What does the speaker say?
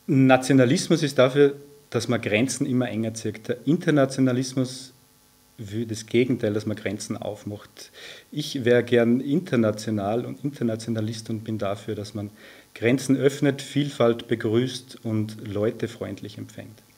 Nationalismus ist dafür, dass man Grenzen immer enger zieht. Der Internationalismus will das Gegenteil, dass man Grenzen aufmacht. Ich wäre gern international und Internationalist und bin dafür, dass man Grenzen öffnet, Vielfalt begrüßt und Leute freundlich empfängt.